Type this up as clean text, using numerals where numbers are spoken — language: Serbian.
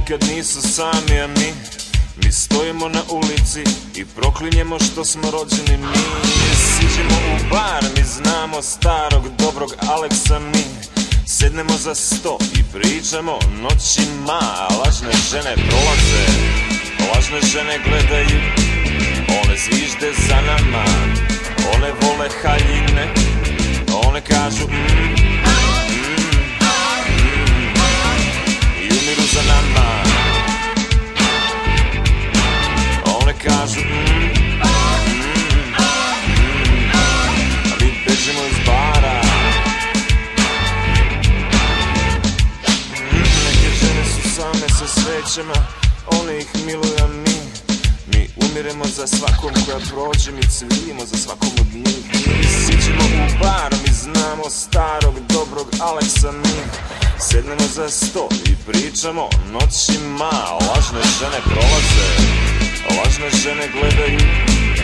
nikad nisu sami, a mi stojimo na ulici i proklinjemo što smo rođeni mi. Siđemo u bar, mi znamo starog dobrog Aleksa, mi sednemo za sto i pričamo noćima. Lažne žene prolaze, lažne žene gledaju, one zvižde za nama, one vole haljine, one kažu i umiru za nama. One kažu a mi bežimo iz bara. Neke žene su same sa svećama, one ih miluju, a mi umiremo za svakom koja prođe, mi cvilimo za svakom od njih. Mi siđemo u bar, mi znamo starog dobrog Aleksa, mi sednemo za sto i pričamo noćima. Lažne žene prolaze, lažne žene gledaju,